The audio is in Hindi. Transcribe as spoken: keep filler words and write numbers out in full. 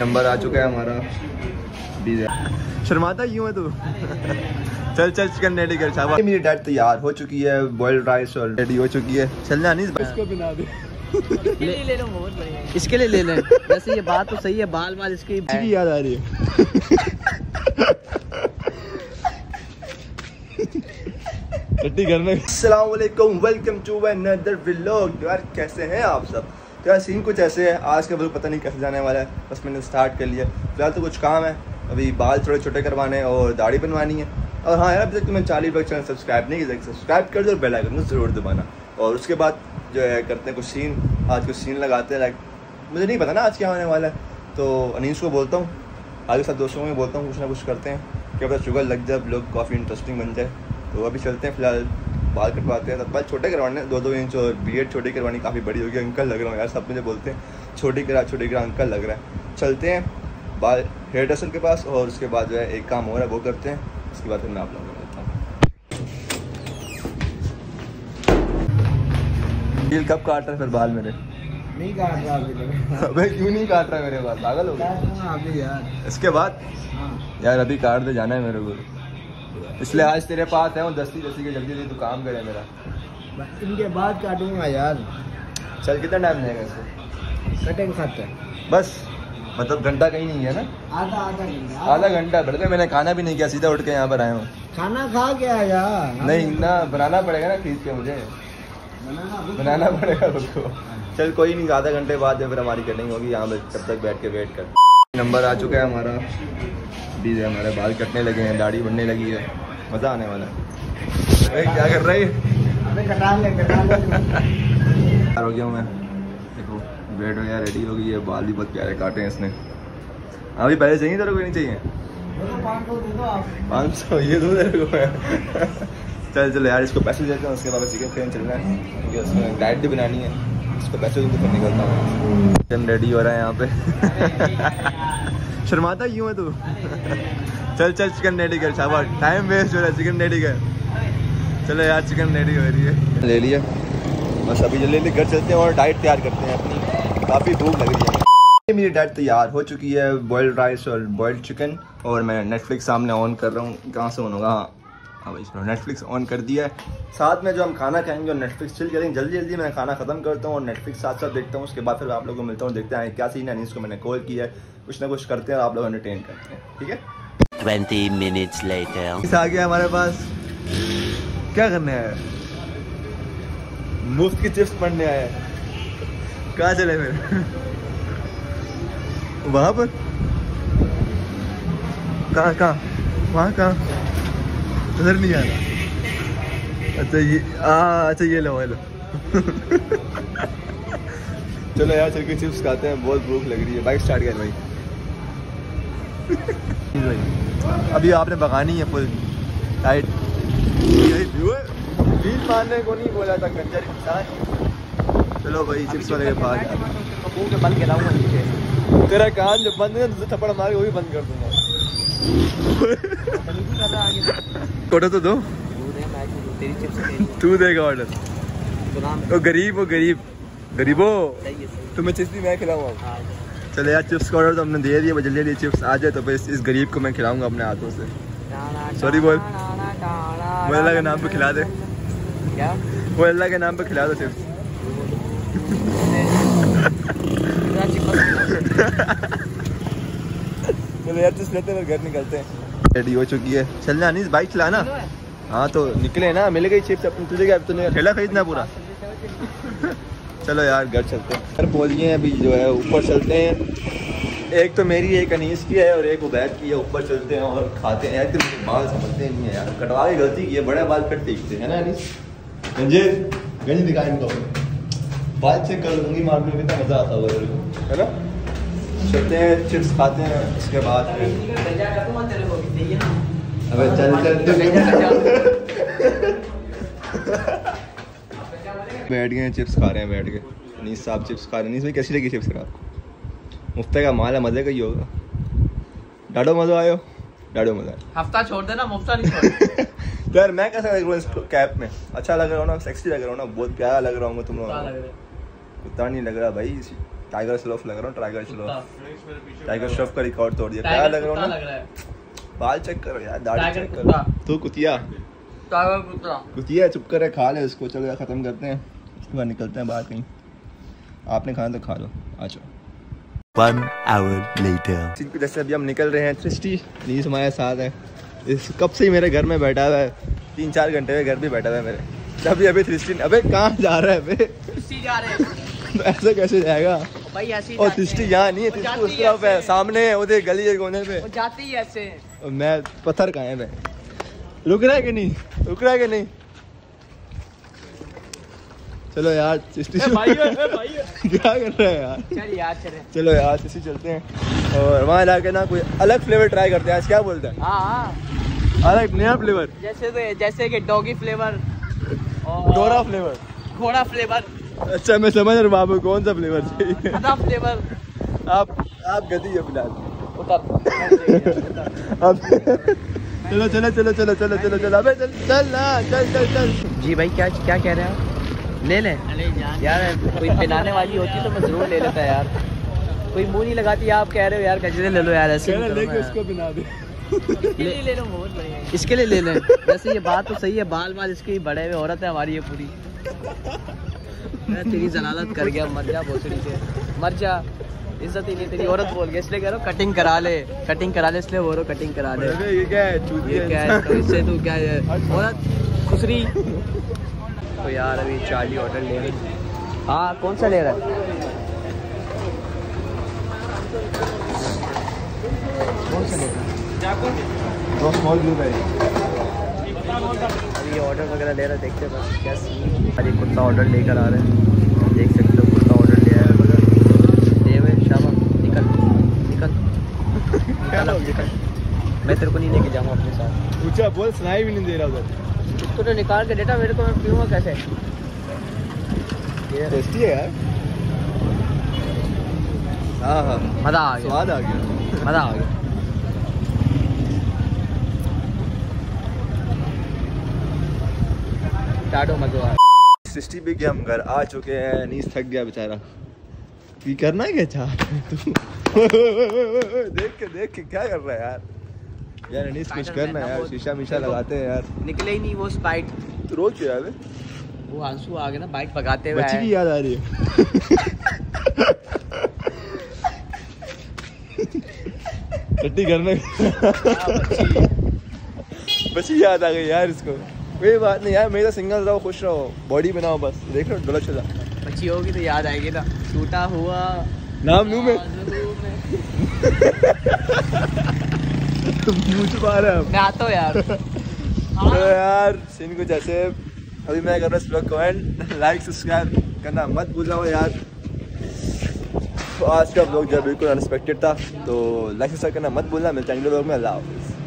नंबर आ चुका है हमारा। शर्माता क्यों है तू? चल चल चिकन रेडी कर। शाबाश। मेरी डाइट तैयार हो चुकी है, बॉइल्ड राइस और रेडी हो चुकी है। चलना नहीं इसको बना दे। ले, ले लो, बहुत बढ़िया। इसके लिए ले लें। वैसे ये बात तो सही है, बाल बाल इसकी याद आ रही है। घर में। अस्सलाम वालेकुम, वेलकम टू अनदर व्लॉग। यार कैसे हैं आप सब? तो यार सीन कुछ ऐसे है, आज का व्लॉग पता नहीं कैसे जाने वाला है, बस मैंने स्टार्ट कर लिया। फिलहाल तो कुछ काम है, अभी बाल थोड़े छोटे करवाने और दाढ़ी बनवानी है। और हाँ यार, अभी तक तुम्हें चालीस बार चैनल सब्सक्राइब नहीं किया, सब्सक्राइब कर दो और बेल आइकन को जरूर दबाना। और उसके बाद जो है करते हैं कुछ सीन, आज कुछ सीन लगाते हैं। लाइक मुझे नहीं पता ना आज क्या होने वाला है, तो अनीस को बोलता हूँ, आगे सब दोस्तों को भी बोलता हूँ, कुछ ना कुछ करते हैं, क्या पता शुगर लग जाए, ब्लॉग काफ़ी इंटरेस्टिंग बन जाए। तो अभी चलते हैं, फिलहाल बाल कटवाते हैं। तब बाल छोटे करवाने, दो दो इंच, और बीएड छोटी करवानी काफ़ी बड़ी होगी। अंकल लग रहा हूँ यार, सब मुझे बोलते हैं छोटी करा छोटी करा, अंकल लग रहा है। चलते हैं बाल हेयर ड्रेसर के पास, और उसके बाद जो है एक काम हो रहा है वो करते हैं, उसके बाद फिर मैं आप लोगों को मिलता हूँ। दिल कब काट रहा है फिर बाल मेरे? नहीं काट रहा अभी। अबे क्यों नहीं काट रहा मेरे बाल? पागल हो गया यार। इसके बाद यार अभी काट दे, जाना है मेरे को, इसलिए आज तेरे पास है। दस्ती दस्ती के जल्दी जल्दी तू काम करे मेरा। इनके बाद काटूंगा यार। चल कितना टाइम लगेगा इसको? कटेंगे खाते बस, मतलब घंटा कहीं नहीं है ना? आधा आधा घंटा। आधा घंटा बढ़ गया, मैंने खाना भी नहीं किया, सीधा उठ के यहाँ पर आया हूँ। खाना खा के आ यार। नहीं ना, बनाना पड़ेगा ना खींच के, मुझे बनाना पड़ेगा उसको। चल कोई नहीं, आधा घंटे बाद फिर हमारी कटिंग होगी यहाँ पर, तब तक बैठ के वेट कर। नंबर आ चुका है हमारा, अभी हमारे बाल कटने लगे हैं, दाढ़ी बनने लगी है, मज़ा आने वाला है। क्या कर रही है? कटा ले कटा ले। हो गया हूँ मैं, देखो वेट हो गया, रेडी हो गई है, बाल भी बहुत प्यारे काटे हैं इसने। अभी पहले चाहिए तेरे को? नहीं चाहिए? पाँच सौ ये दो तेरे को। चल चलो यार, इसको पैसे देते हैं, उसके बाद चिकन फ्रेम चलना है, क्योंकि उसमें डाइट भी बनानी है, इसको पैसे देते फिर निकलता हूँ। चिकन रेडी हो रहा है यहाँ पे। शर्माता क्यों है तू? चल चल चिकन रेडी कर। शाबाश, टाइम वेस्ट हो रहा है, चिकन रेडी कर। चलो यार चिकन रेडी हो रही है, ले लिया। बस अभी जल्दी जल्दी घर चलते हैं और डाइट तैयार करते हैं अपनी, काफ़ी भूख लग रही है। मेरी डाइट तैयार हो चुकी है, बॉइल्ड राइस और बॉइल्ड चिकन, और मैं नेटफ्लिक्स सामने ऑन कर रहा हूँ। कहाँ से ऑन होगा? हाँ भाई, नेटफ्लिक्स ऑन कर दिया है। साथ में जो हम खाना खाएंगे और नेटफ्लिक्स चिल करेंगे। जल्दी जल्दी मैं खाना खत्म करता हूँ और नेटफ्लिक्स साथ साथ देखता हूँ, उसके बाद फिर आप लोगों को मिलता हूँ, देखते हैं क्या सीन है। नहीं, इसको मैंने कॉल किया है, कुछ ना कुछ करते हैं, आप लोग एंटरटेन करते हैं, ठीक है? ट्वेंटी मिनट्स लेटर इस आ गया हमारे पास, क्या करने आया? मुफ्त की चिप्स पढ़ने आया है। कहाँ चले फिर? वहाँ पर? कहाँ कहाँ वहाँ कहाँ? उधर नहीं आना। अच्छा ये आ अच्छा ये लो लो। चलो यार चल के चिप्स खाते हैं, बहुत भूख लग रही है। बाइक स्टार्ट कर भाई। अभी आपने भगानी है फुल टाइट। बीच मारने को नहीं बोला था कंजर इंसान। चलो भाई चिप्स वाले के पास के बंद खिलाऊंगा नीचे। तेरा कान जब बंद है तो थप्पड़ मार के वो भी बंद कर दूंगा। ऑर्डर तो दो, तू देगा ऑर्डर। वो गरीब वो गरीब गरीबो, तुम्हें चिप्स भी मैं खिलाऊंगा। चले यार चिप्स का ऑर्डर तो हमने दे दिया, जल्दी जल्दी चिप्स आ जाए तो फिर इस गरीब को मैं खिलाऊंगा अपने हाथों से। सॉरी बोल, वो अल्लाह के नाम पे खिला दे। क्या? वो अल्लाह के नाम पे खिला दो चिप्स। चलो यार चिप्स लेते हैं, घर निकलते हैं। रेडी हो चुकी है, चलना नहीं बाइक चलाना। हाँ तो निकले ना, मिल गई चिप्स अपनी। तुझे क्या, तूने ठेला खरीदना पूरा? चलो यार घर चलते हैं। घर पहुँच गए हैं, अभी जो है ऊपर चलते हैं। एक तो मेरी, एक अनीस की है और एक उबैद की है। ऊपर चलते हैं और खाते हैं। यार तुम बाल समझते नहीं है यार, कटवा के गलती की है, बड़े बाल कट दिखते हैं ना अनीस। गंजे गंज दिखा इनको, बाल चेक कर लूँगी, मार में कितना मज़ा आता होगा है ना। चलते हैं, चिप्स खाते हैं, उसके बाद अबे चल चल बैठ गए हैं, चिप्स खा रहे हैं बैठ के। अनीस साहब चिप्स खा रहे हैं। अनीस भाई कैसी लगी चिप्स खा? मुफ्ते का माल है, मज़े का ही होगा। डाडो मज़ा आयो, डाडो मज़ा आया। हफ्ता छोड़ देना, मुफ्ता नहीं छोड़। यार मैं कैसा लग रहा हूँ इस कैप में? अच्छा लग रहा हूँ ना? सेक्सी लग रहा हूँ ना? बहुत प्यारा लग रहा हूँ तुम लोग? कुत्ता नहीं लग रहा भाई, टाइगर श्रॉफ लग रहा हूँ, टाइगर श्रॉफ टाइगर श्रॉफ का रिकॉर्ड तोड़ दिया। क्या लग रहा हूँ ना, बाल चेक करो यार, दाढ़ी चेक करो। तू कुतिया कुतिया चुप कर, खा ले उसको। चलो यार खत्म करते हैं, उसके बाद निकलते हैं बाहर कहीं। आपने खाना तो खा लो, आ जाओ। One hour later. जैसे अभी हम निकल रहे हैं, सृष्टि नीस हमारे साथ है। इस कब से ही मेरे घर में बैठा हुआ है, तीन चार घंटे में घर भी बैठा हुआ है मेरे। अभी अभी सृष्टि, अबे कहाँ जा रहा है बे? जा रहे हैं। ऐसे कैसे जाएगा भाई? ऐसे और सृष्टि यहाँ नहीं है, सृष्टि उस तरफ है, सामने है, उधर गली के कोने पे जाती है ऐसे। और मैं पत्थर कहाँ है मैं? रुक रहा है कि नहीं, रुक रहा है कि नहीं? चलो यार सृष्टि क्या कर रहा है यार? चल यार चले। चलो यार सृष्टि चलते हैं और वहाँ जाके ना कोई अलग फ्लेवर ट्राई करते हैं। आज क्या बोलते हैं? हाँ अलग नया फ्लेवर, जैसे तो जैसे कि डॉगी फ्लेवर और डोरा फ्लेवर, घोड़ा फ्लेवर। अच्छा मैं समझ रहा हूँ बाबू कौन सा फ्लेवर चाहिए। गधा फ्लेवर। आप आप गधी है फिलहाल। उतर। अब चलो चलो चलो चलो चलो चलो चलो अबे चल चल ना चल चल चल। जी भाई क्या क्या कह रहे हैं आप? ले लें यार, कोई पिलाने वाली होती तो मैं जरूर ले लेता यार। कोई मुंह नहीं लगाती, आप कह रहे हो यार गजरे ले लो यार। ऐसे लेके उसको बिना दे। ले ले लो, बहुत बढ़िया। इसके लिए ले लें। वैसे ये बात तो सही है, बाल बाल इसकी बड़े हुए औरत है हमारी ये पूरी। मैं तेरी जलालत कर गया, मर जा भोसड़ी से, मर जा। इज्जत ही नहीं तेरी, औरत बोल गया इसलिए कह रहा हूँ कटिंग करा ले, कटिंग करा ले इसलिए बोल रहा हूँ कटिंग करा ले। ये क्या है? चूतिया ये क्या है? तो इससे तू क्या है औरत खुसरी। तो यार अभी चार्ली ऑर्डर ले रही। हाँ कौन सा ले रहा है? कौन सा ले रहा है? दो स्मॉल ब्लू बेरी। अभी ऑर्डर वगैरह ले रहा है, देखते हैं बस क्या सीन। अभी कुत्ता ऑर्डर लेकर आ रहे हैं, देख सकते हो कुत्ता ऑर्डर ले आया है। ले हुए शाबाश, निकल निकल निकल अब निकल। मैं तेरे को नहीं लेके जाऊँगा अपने साथ। ऊंचा बोल, सुनाई भी नहीं दे रहा उधर। इसको तो निकाल के देता मेरे को, मैं पीऊँगा कैसे? ये टेस्टी है यार। हाँ हाँ मज़ा आ गया, स्वाद आ गया, मज़ा आ गया। टाटो मज़ा आया। सृष्टि भी कि हम घर आ चुके हैं, नीस थक गया बेचारा। की करना है क्या चाह तू? देख के देख के क्या कर रहा है यार? यार नीस कुछ करना है यार, शीशा मीशा लगाते हैं यार। निकले ही नहीं वो स्पाइट। तू रोज क्यों यार? वो आंसू आ गए ना बाइक भगाते हुए। बच्ची की याद आ रही है। टट्टी घर में बच्ची याद आ गई यार इसको। कोई बात नहीं यार, मेरा सिंगल रहो, खुश रहो, बॉडी बनाओ बस। देख लो डोला चला। बच्ची होगी तो याद आएगी ना, टूटा हुआ नाम लूं मैं? मुँह छुपा रहा है। मैं आता हूँ यार। तो यार सीन कुछ ऐसे। अभी मैं कर रहा हूँ ब्लॉग को एंड, लाइक सब्सक्राइब करना मत भूलना यार। तो आज का ब्लॉग जो बिल्कुल अनएक्सपेक्टेड था, तो लाइक सब्सक्राइब करना मत भूलना। मिलते हैं अगले ब्लॉग में। अल्लाह हाफिज़।